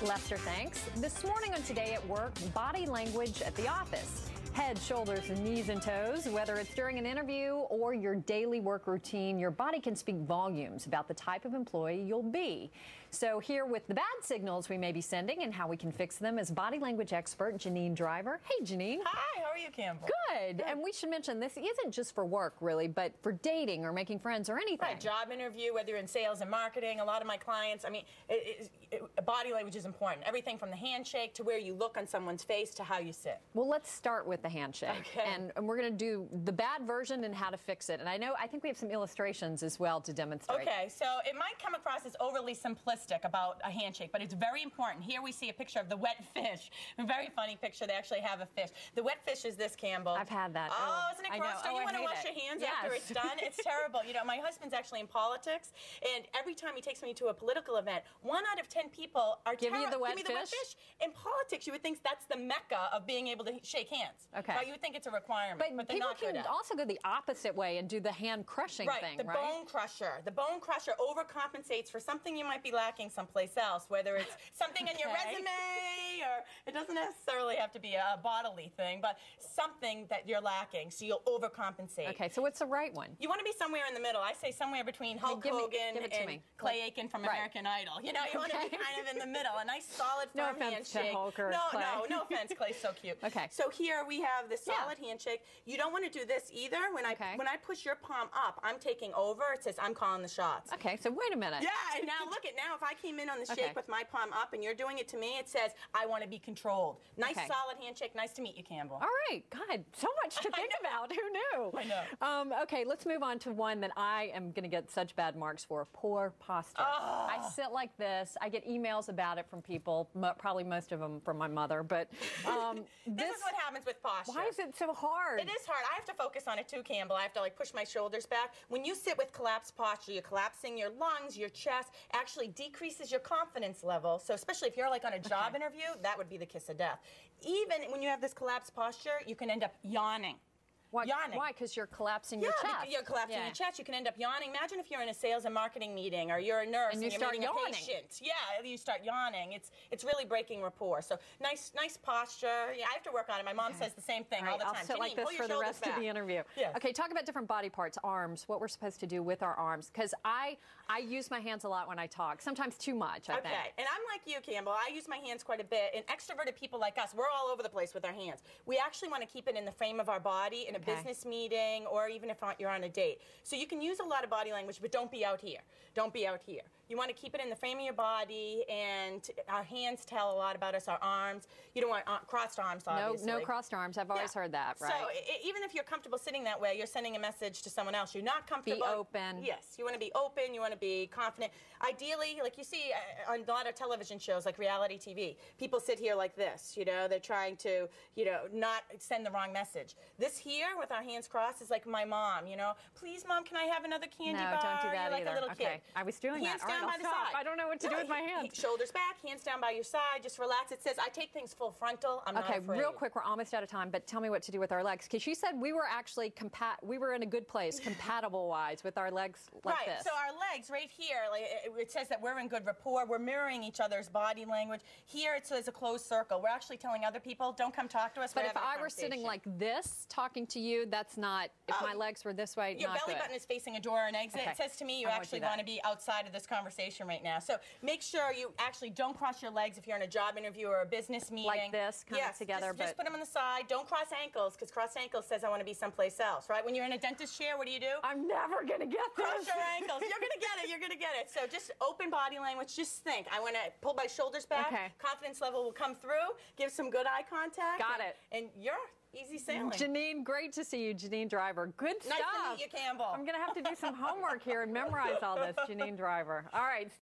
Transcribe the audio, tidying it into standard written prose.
Lester, thanks. This morning on Today at Work, body language at the office. Head, shoulders, knees, and toes. Whether it's during an interview or your daily work routine, your body can speak volumes about the type of employee you'll be. So here with the bad signals we may be sending and how we can fix them is body language expert Janine Driver. Hey, Janine. Hi, how are you, Campbell? Good. And we should mention this isn't just for work, really, but for dating or making friends or anything. Right, job interview, whether you're in sales and marketing, a lot of my clients, body language is important. Everything from the handshake to where you look on someone's face to how you sit. Well, let's start with the handshake. Okay. And we're going to do the bad version and how to fix it. And I think we have some illustrations as well to demonstrate. Okay, so it might come across as overly simplistic about a handshake, but it's very important. Here we see a picture of the wet fish. A very funny picture. They actually have a fish. The wet fish is this, Campbell. I've had that. Oh, isn't it gross? Don't you want to wash your hands after it's done? It's terrible. You know, my husband's actually in politics, and every time he takes me to a political event, 1 out of 10 people are give me the wet fish. In politics, you would think that's the mecca of being able to shake hands. Okay. Right? You would think it's a requirement, but they're people not good can at. also go the opposite way and do the hand crushing thing, The bone crusher. The bone crusher overcompensates for something you might be lacking someplace else, whether it's something in your resume or it doesn't necessarily have to be a bodily thing, but something that you're lacking, so you'll overcompensate. Okay, so what's the right one? You want to be somewhere in the middle. I say somewhere between Hulk Hogan and Clay Aiken from American Idol. You know, you want to be kind of in the middle. A nice, solid, firm handshake. No offense to Hulk or Clay. No offense. Clay's so cute. Okay. So here we have the solid handshake. You don't want to do this either. When I push your palm up, I'm taking over. It says I'm calling the shots. Okay, so wait a minute. Yeah, and now look at now. If I came in on the shake with my palm up and you're doing it to me, it says I want to be controlled. Nice, solid handshake. Nice to meet you, Campbell. All right. God, so much to think about. Who knew? I know. Okay, let's move on to one that I am going to get such bad marks for, poor posture. Oh. I sit like this. I get emails about it from people, probably most of them from my mother, but this is what happens with posture. Why is it so hard? It is hard. I have to focus on it too, Campbell. I have to push my shoulders back. When you sit with collapsed posture, you're collapsing your lungs, your chest, actually decreases your confidence level. So especially if you're on a job interview, that would be the kiss of death. Even when you have this collapsed posture, you can end up yawning. Yawning. Why? Because you're collapsing your chest. You're collapsing your chest. You can end up yawning. Imagine if you're in a sales and marketing meeting, or you're a nurse and you start meeting yawning. a patient. Yeah, you start yawning. It's really breaking rapport. So nice posture. Yeah, I have to work on it. My mom says the same thing all the time. I'll sit like this for the rest of the interview. Yes. Okay, talk about different body parts. Arms. What we're supposed to do with our arms? Because I use my hands a lot when I talk. Sometimes too much. I think. And I'm like you, Campbell. I use my hands quite a bit. And extroverted people like us, we're all over the place with our hands. We actually want to keep it in the frame of our body in a business meeting, or even if you're on a date. So you can use a lot of body language, but don't be out here. Don't be out here. You want to keep it in the frame of your body, and our hands tell a lot about us, our arms. You don't want crossed arms, obviously. No crossed arms. I've always heard that, right? So even if you're comfortable sitting that way, you're sending a message to someone else. You're not comfortable. Be open. Yes, you want to be open. You want to be confident. Ideally, like you see on a lot of television shows, like reality TV, people sit here like this. You know, they're trying to, not send the wrong message. This here with our hands crossed is like my mom. You know, please, Mom, can I have another candy bar? No, don't do that You're like either. a little kid. I was doing hands that. Down by the side. I don't know what to do with my hands. Shoulders back, hands down by your side. Just relax. It says I take things full frontal. I'm not afraid. Okay, real quick, we're almost out of time, but tell me what to do with our legs, because you said we were actually we were in a good place, compatible-wise, with our legs like this. Right. So our legs, right here, it says that we're in good rapport. We're mirroring each other's body language. Here it says a closed circle. We're actually telling other people, don't come talk to us. But if I were sitting like this, talking to you, that's not. If my legs were this way, your not belly good. button is facing a door or an exit. It says to me you actually want to be outside of this conversation right now. So make sure you actually don't cross your legs if you're in a job interview or a business meeting. Like this, kind of together. Just put them on the side. Don't cross ankles, because cross ankles says I want to be someplace else, right? When you're in a dentist chair, what do? I'm never going to get this. Cross your ankles. You're going to get it. You're going to get it. So just open body language. Just think. I want to pull my shoulders back. Okay. Confidence level will come through. Give some good eye contact. Got it. And you're easy sailing. Janine, great to see you. Janine Driver. Good stuff. Nice to meet you, Campbell. I'm going to have to do some homework here and memorize all this. Janine Driver. All right.